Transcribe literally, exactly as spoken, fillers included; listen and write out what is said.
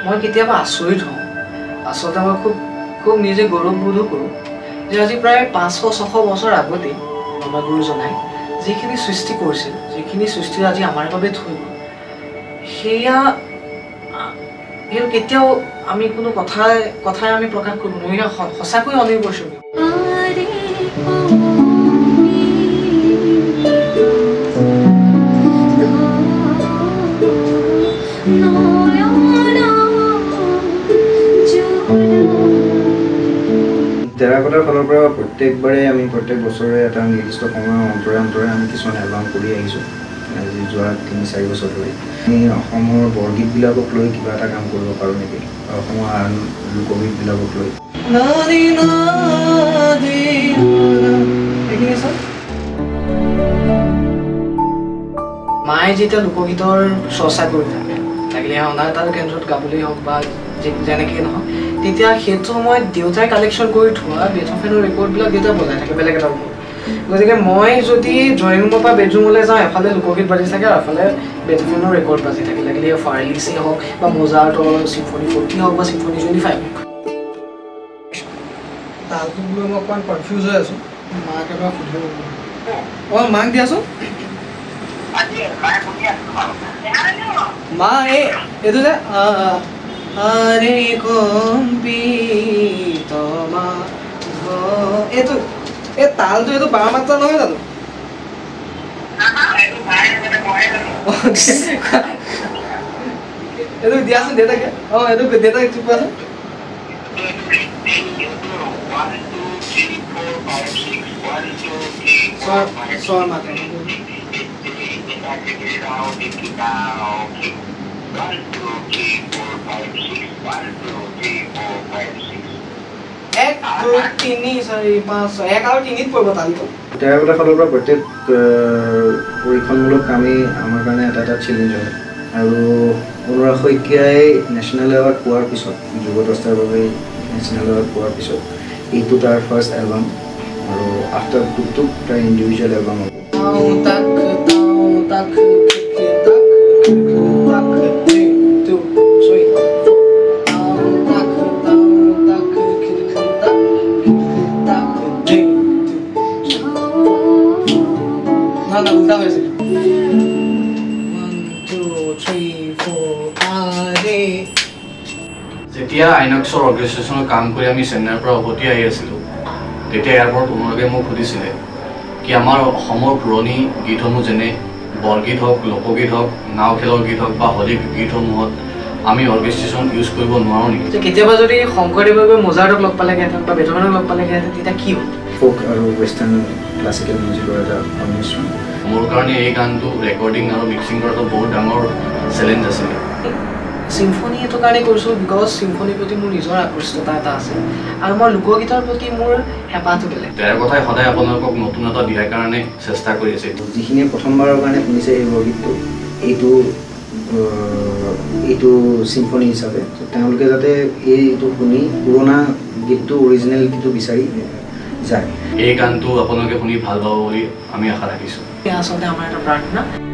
মই কেতিয়াবা আচৰিত হওঁ আচলতে মই খুব খুব নিজে গৌৰৱবোধো কৰোঁ যে আজি প্ৰায় পাঁচশ ছশ বছৰ আগতেই আমাৰ গুৰুজনাই যিখিনি সৃষ্টি কৰিছিল যিখিনি সৃষ্টি আজি আমাৰ বাবে থৈ গ'ল সেয়া সেইটো কেতিয়াও আমি কোনো কথাই কথাই আমি প্ৰকাশ কৰিব নোৱাৰোঁ সঁচাকৈ অনিৰ্বচনীয় টেৰাকোটাৰ ফালৰ পৰা প্ৰত্যেকবাৰে আমি প্ৰত্যেক বছৰে এটা নিৰ্দিষ্ট সময়ৰ অন্তৰে অন্তৰে আমি কিছুমান এলবাম কৰি আহিছোঁ আজি যোৱা তিনি চাৰি বছৰ ধৰি আমি অসমৰ বৰগীতবিলাকক লৈ কিবা এটা কাম কৰিব পাৰোঁ নেকি অসমৰ আন লোকগীতবিলাকক লৈ মায়ে যেতিয়া লোকগীতৰ চৰ্চা কৰি থাকে লাগিলে অনাতাঁৰ কেন্দ্ৰত গাবলৈ হওক বা যেনেকৈ নহওক তেতিয়া সেইটো সময়ত দেউতাই কালেকশ্যন কৰি থোৱা বেথফেনৰ ৰেকৰ্ডবিলাক দেউতাই বজাই থাকে বেলেগ এটা ৰুমত গতিকে মই যদি ড্ৰয়িং ৰুমৰ পৰা বেডৰুমলৈ যাওঁ এফালে লোকগীত বাজি থাকে আৰু এফালে বেথফেনৰ ৰেকৰ্ড বাজি থাকে লাগিলে ফাৰ্লিছেই হওক বা মোজাৰ্টৰ চিম্ফনি ফৰ্টি হওক বা চিম্ফনি টুৱেণ্টি ফাইভ হওক তালটো লৈ মই অকণমান কনফিউজ হৈ আছোঁ মাক এবাৰ সুধিব অঁ মাক দিয়াচোন মা এই এইটো যে আৰে কম্পিতো মাধৱ এইটো এই তালটো এইটো বাৰ মাত্ৰা নহয় জানো এইটো দিয়াচোন দেউতাকে অঁ এইটো দেউতাক কোৱাচোন স্বৰ মাত্ৰা এক দুই তিনি চাৰি পাঁচ ছয় এক আৰু তিনিত পৰিব তালিকা টেৰাকোটাৰ ফালৰ পৰা প্ৰত্যেক পৰীক্ষণমূলক কামেই আমাৰ কাৰণে এটা এটা চেলেঞ্জ হয় আৰু অনুৰাগ শইকীয়াই নেশ্যনেল এৱাৰ্ড পোৱাৰ পিছত যুৱদস্তাৰ বাবে নেশ্যনেল এৱাৰ্ড পোৱাৰ পিছত এইটো তাৰ ফাৰ্ষ্ট এলবাম আৰু আফটাৰ টুকটুক তাৰ ইণ্ডিভিজুৱেল এলবাম হ'ব যেতিয়া আইনক্সৰ অৰ্গেনাইজেশ্যনৰ কাম কৰি আমি চেন্নাইৰ পৰা উভতি আহি আছিলোঁ তেতিয়া ইয়াৰ পৰা অনুৰাগে মোক সুধিছিলে কি আমাৰ অসমৰ পুৰণি গীতসমূহ যেনে বৰগীত হওক লোকগীত হওক নাও খেলৰ গীত হওক বা হোলী গীতসমূহত আমি অৰ্কেষ্ট্ৰেশ্যন ইউজ কৰিব নোৱাৰোঁ নেকি কেতিয়াবা যদি শংকৰদেৱে মোজাৰ্টক লগ পালেগৈহেঁতেন বা বেথফেনক লগ পালেগৈহেঁতেন তেতিয়া কি হ'ল ফ'ক আৰু ৱেষ্টাৰ্ণ ক্লাছিকেল মিউজিকৰ এটা সংমিশ্ৰণ মোৰ কাৰণে এই গানটো ৰেকৰ্ডিং আৰু মিক্সিং কৰাটো বহুত ডাঙৰ চেলেঞ্জ আছিলে চিম্ফনি এইটো কাৰণে কৰিছোঁ বিকজ চিম্ফনিৰ প্ৰতি মোৰ নিজৰ আকৰ্ষিততা এটা আছে আৰু মই লোকগীতৰ প্ৰতি মোৰ হেঁপাহটো বেলেগ টেৰাকোটাই সদায় আপোনালোকক নতুন এটা দিয়াৰ কাৰণে চেষ্টা কৰি আছে যিখিনিয়ে প্ৰথমবাৰৰ কাৰণে শুনিছে এই বৰগীতটো এইটো এইটো চিম্ফনি হিচাপে তেওঁলোকে যাতে এইটো শুনি পুৰণা গীতটো অৰিজিনেলিটিটো বিচাৰি যায় এই গানটো আপোনালোকে শুনি ভাল পাব বুলি আমি আশা ৰাখিছোঁ আচলতে আমাৰ এটা প্ৰাৰ্থনা